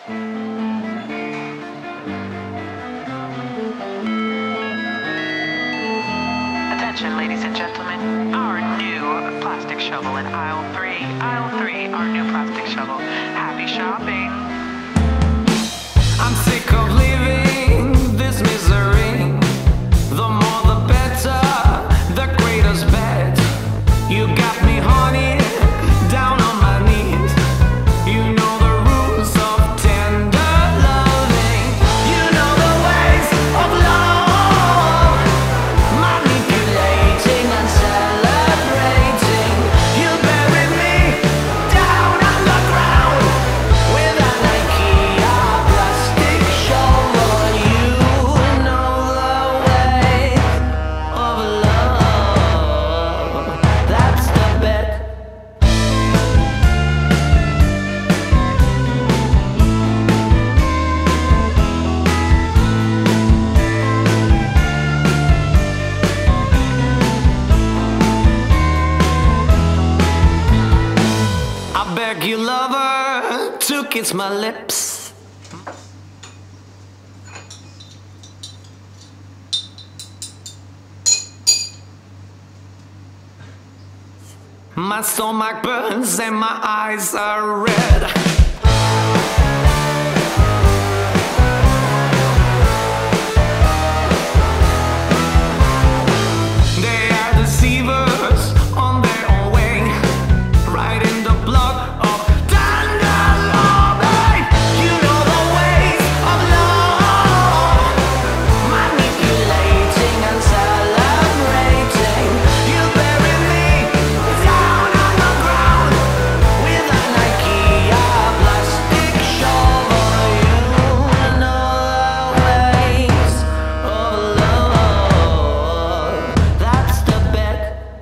Attention, ladies and gentlemen, our new plastic shovel in aisle 3. Aisle 3, our new plastic shovel. Happy shopping. I'm sick of living this misery. The more the better, the greater's bet. You got me honey, down on my knees. You know the rules of tender loving. You know the ways of love, manipulating and celebrating. You bury me down underground with an IKEA plastic shovel. You know the way of love. That's the bet. I beg you, lover, to kiss my lips. My stomach burns and my eyes are red. They are deceivers on their own way, right in the blood of tender loving. You know the ways of love, manipulating and celebrating. You bury me down on the ground with an IKEA plastic shovel. You know the ways of love. That's the bet.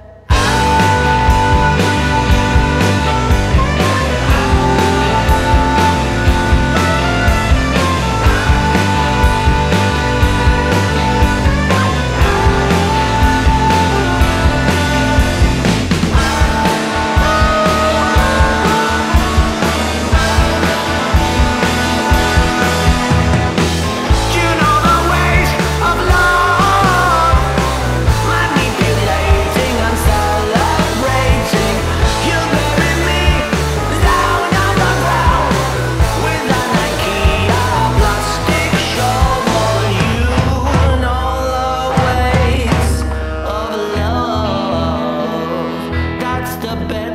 You know the ways of love, manipulating and celebrating. You bury me down on the ground with an IKEA plastic shovel. You know the ways of love. That's the bet.